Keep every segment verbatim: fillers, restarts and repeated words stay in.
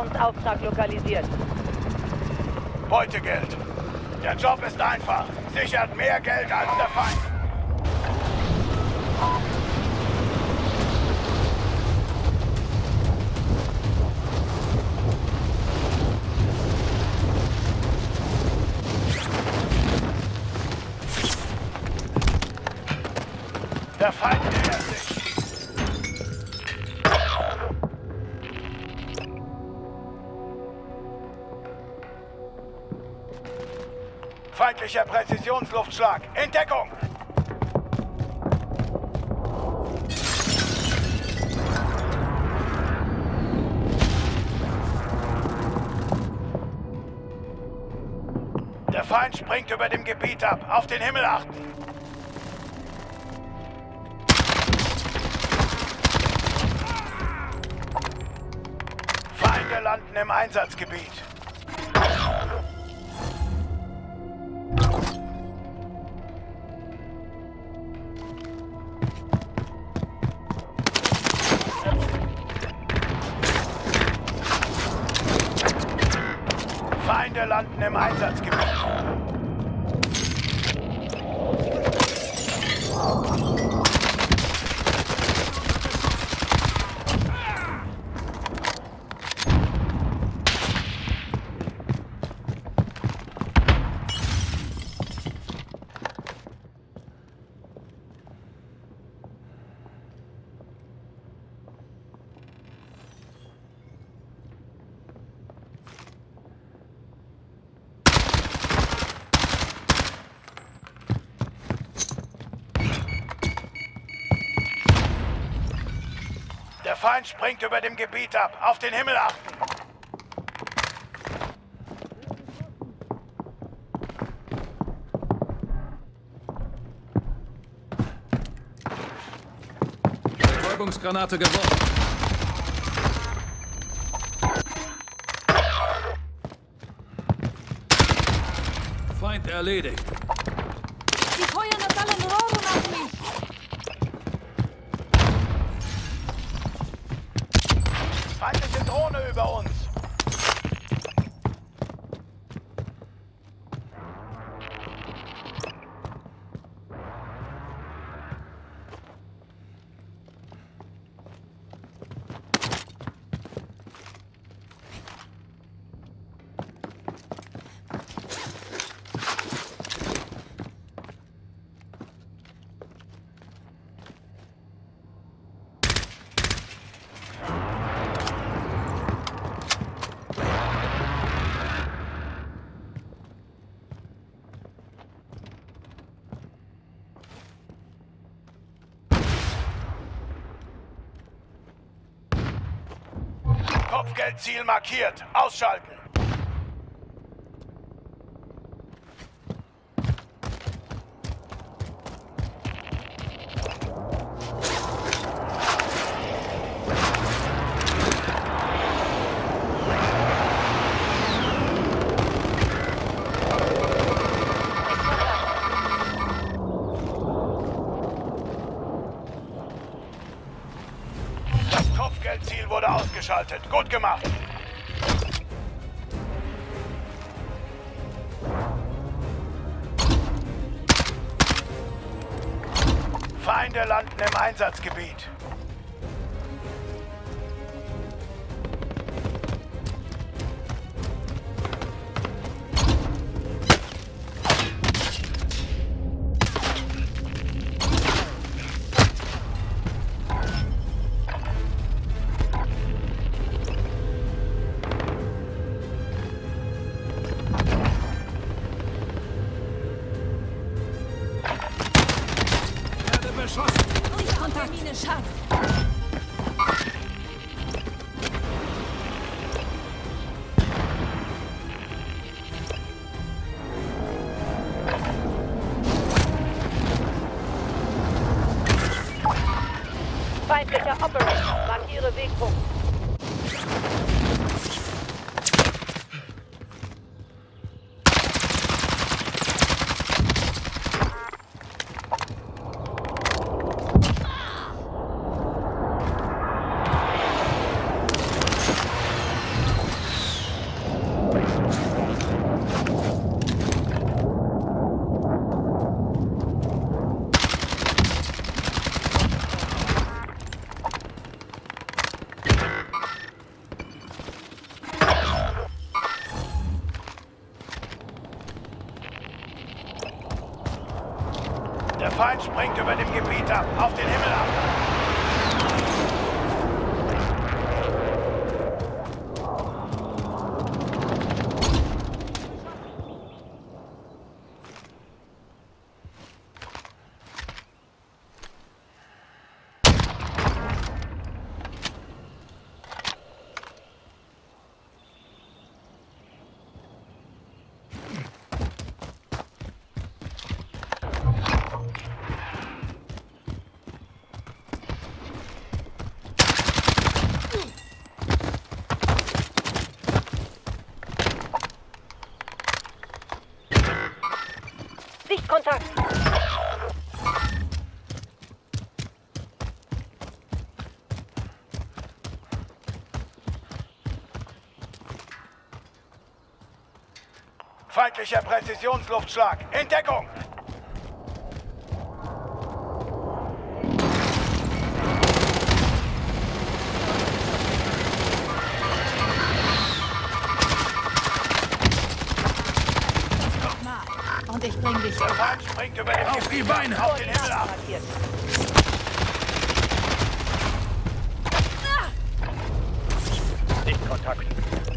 Missionsauftrag lokalisiert. Beutegeld. Der Job ist einfach. Sichert mehr Geld als der Feind. Der Feind nähert sich. Feindlicher Präzisionsluftschlag. In Deckung! Der Feind springt über dem Gebiet ab. Auf den Himmel achten! Feinde landen im Einsatzgebiet. Feinde landen im Einsatzgebiet. Der Feind springt über dem Gebiet ab. Auf den Himmel achten! Betäubungsgranate geworfen. Feind erledigt. Sie feuern aus allen Rohren auf mich! Feindliche Drohne über uns! Kopfgeldziel markiert. Ausschalten. Das Kopfgeldziel wurde ausgeschaltet. Gut gemacht. Feinde landen im Einsatzgebiet. Durchkontamine scharf! Feindlicher Operator. Markiere Wegpunkt. Der Feind springt über dem Gebiet ab. Auf den Himmel ab. Sichtkontakt. Feindlicher Präzisionsluftschlag. In Deckung. Und ich bring dich. Der Feind springt über den Auf die Beine! Auf den Himmel ab. Markiert. Sichtkontakt.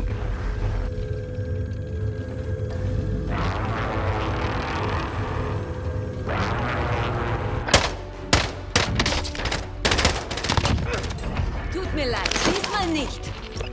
Tut mir leid, diesmal nicht.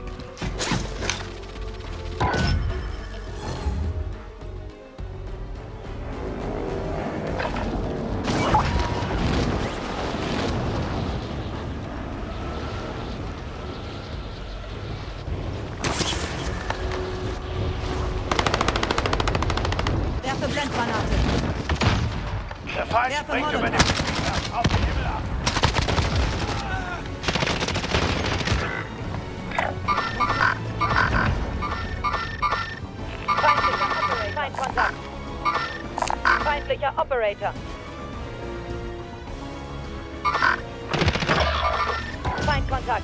Werfe Blendgranate. Der Feind Werfe springt Molotov. über den Gebiet ab. Auf den Himmel ab. Feindlicher Operator. Feindkontakt. Feindlicher Operator. Feindkontakt.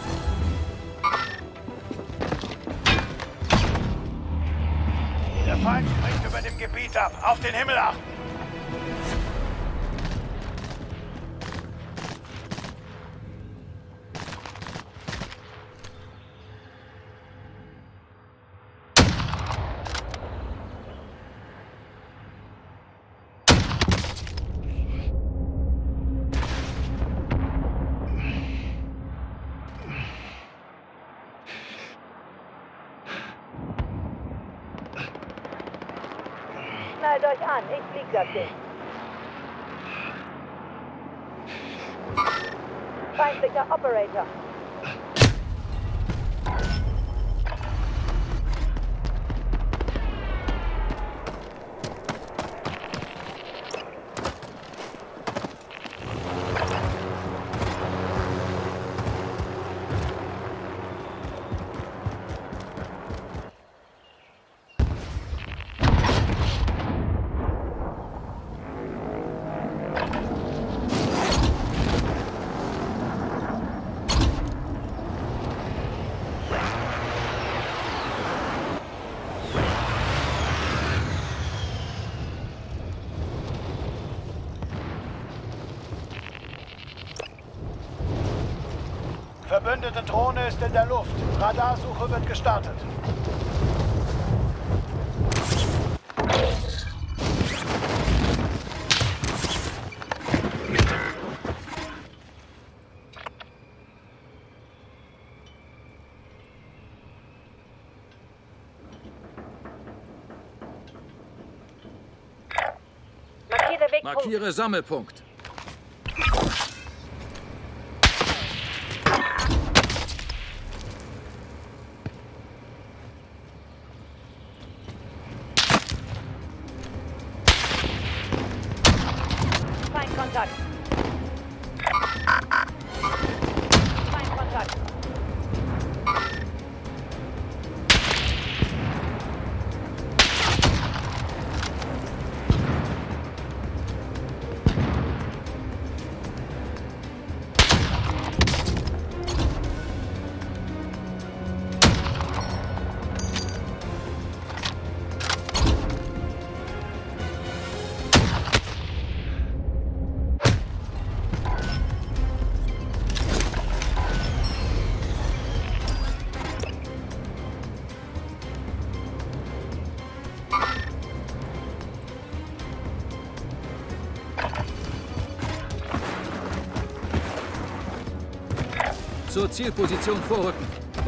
Der Feind springt über dem Gebiet ab. Auf den Himmel achten. Schnallt euch an, ich flieg das Ding. Feindlicher Operator. Verbündete Drohne ist in der Luft. Radarsuche wird gestartet. Markiere Wegpunkt. Markiere Sammelpunkt. Feindkontakt. Feindkontakt. Zur Zielposition vorrücken.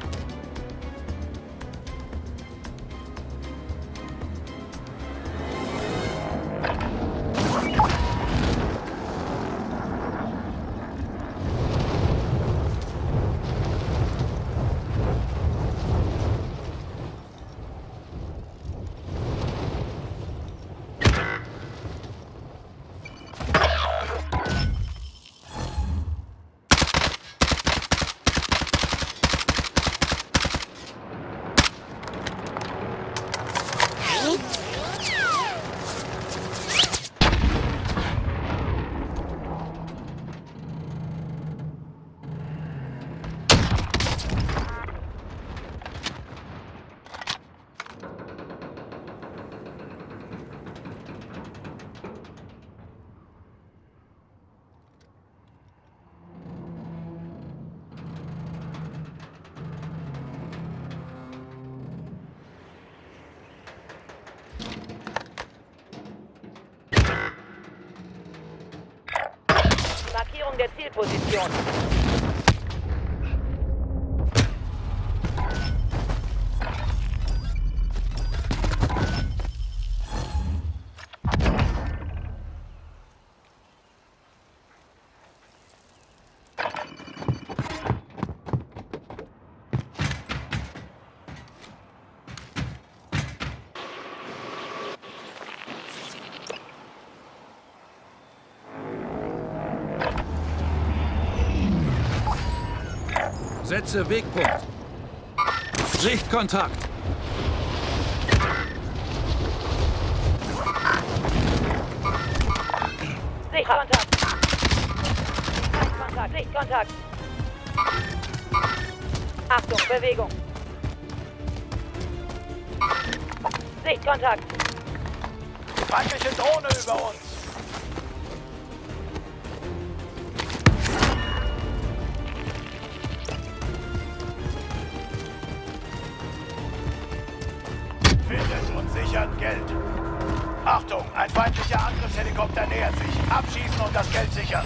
Markierung der Zielposition. Setze Wegpunkt. Sichtkontakt. Sichtkontakt. Sichtkontakt. Sichtkontakt. Achtung, Bewegung. Sichtkontakt. Feindliche Drohne über uns. Findet und sichert Geld. Achtung, ein feindlicher Angriffshelikopter nähert sich. Abschießen und das Geld sichern.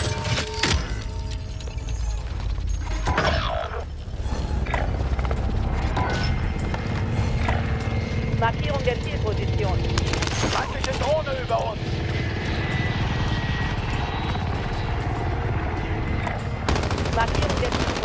Markierung der Zielposition. Feindliche Drohne über uns. Markierung der Zielposition.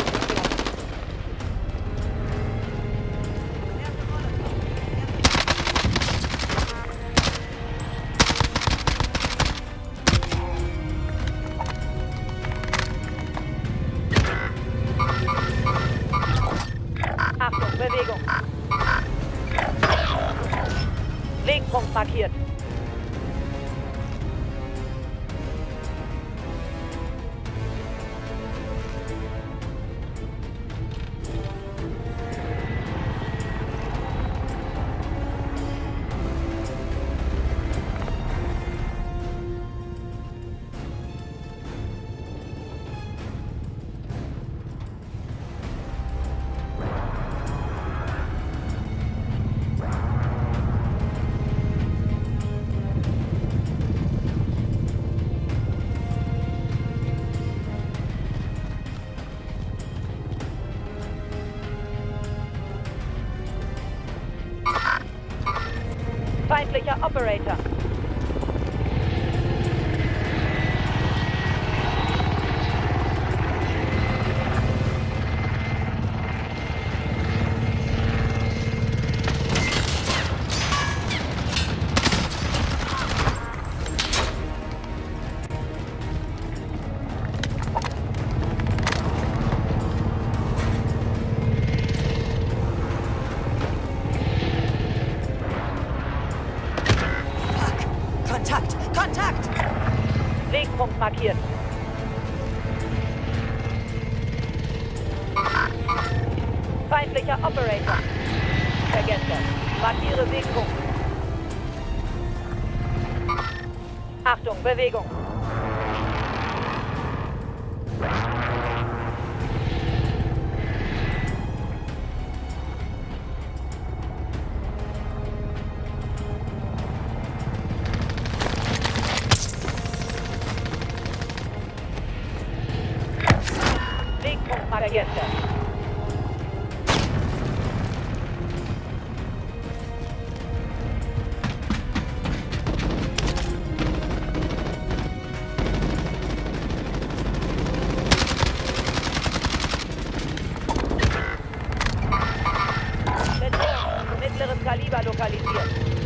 Achtung, Bewegung. Wegpunkt markiert. Feindlicher Operator. Kontakt! Kontakt! Wegpunkt markiert. Feindlicher Operator. Vergesst das. Markiere Wegpunkt. Achtung, Bewegung. Wegpunkt markiert. Vergessen. Mittleres Kaliber lokalisiert.